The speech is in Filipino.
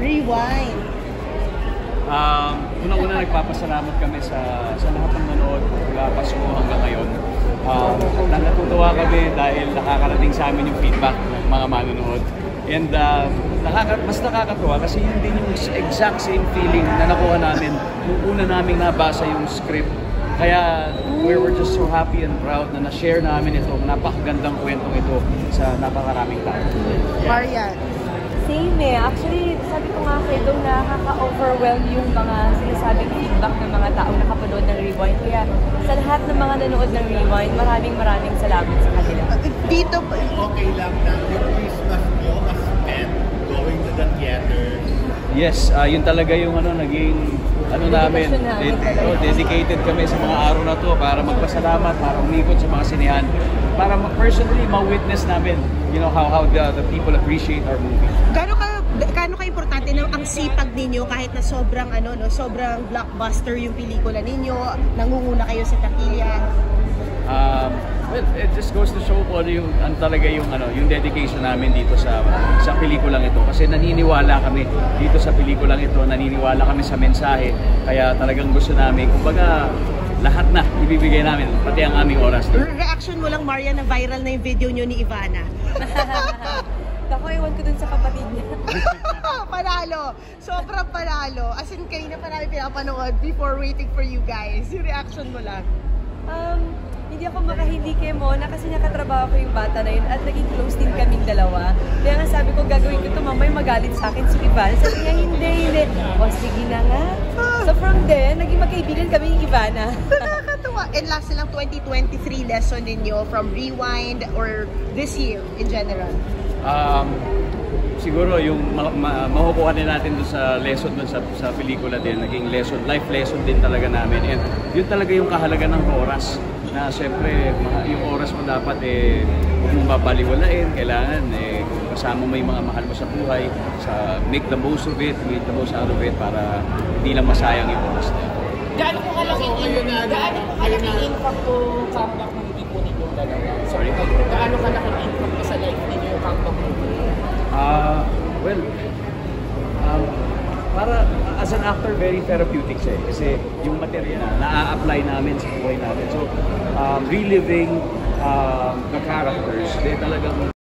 Rewind. Una-una nagpapasalamat kami sa lahat ng nanood mula Pasko hanggang ngayon. Natutuwa kami dahil nakakarating sa amin yung feedback ng mga manonood. And mas nakakatuwa kasi yun din yung exact same feeling na nakuha namin nung una naming nabasa yung script. Kaya we're just so happy and proud na na-share namin itong napakagandang kwentong ito sa napakaraming tao. Marian. Same eh. Actually, sabi ko nga kay Dong, nakaka-overwhelm yung mga sinasabing feedback ng mga tao nakapanood ng Rewind. Kaya sa lahat ng mga nanood ng Rewind, maraming salamat sa kanila. Dito, Okay lang na yung Christmas nyo as spent going to the theater. Yes, yun talaga yung naging namin. Dedicated kami sa mga araw na to para magpasalamat, para umikot sa mga sinehan, para personally ma-witness namin, how the people appreciate our movie. Gaano ka importante na ang sipag ninyo kahit na sobrang sobrang blockbuster yung pelikula ninyo, nangunguna kayo sa takilya? Well, it just goes to show po yung dedication namin dito sa pelikulang ito. Kasi naniniwala kami dito sa pelikulang ito, naniniwala kami sa mensahe. Kaya talagang gusto namin, kumbaga, lahat na ibibigay namin, pati ang aming oras. Reaction mo lang, Maria, na viral na yung video nyo ni Ivana. Ako, iwan ko dun sa kapatid niya. Panalo! Sobrang panalo. As in, kanina pa namin pinapanood before waiting for you guys. Yung reaction mo lang. Hindi ako makahindi kay Mona kasi nakatrabaho ko yung bata na yun at naging close din kaming dalawa. Kaya nga sabi ko, gagawin ko ito, mamay magalit sa akin si Ivana. Sabi niya, hindi. O, sige na nga. So from there, naging magkaibigan kami yung Ivana. Nakakatuwa. And last lang, 2023 lesson ninyo from Rewind or this year in general? Siguro yung makukuha din natin doon sa lesson doon sa pelikula din, naging life lesson din talaga namin. And yun talaga yung kahalaga ng oras. Na siyempre, yung oras mo dapat huwag mong babaliwalain, kailangan kasama mo yung mga mahal mo sa buhay, make the most of it, make the most out of it para hindi lang masayang yung oras na. Gaano po kalaking impact po comeback movie po ninyong dalawa? Sorry, gaano kalaking impact po sa life ninyo yung comeback movie? Para as an actor, very therapeutic siya kasi yung material na apply namin sa buhay natin. So, reliving the characters, talagang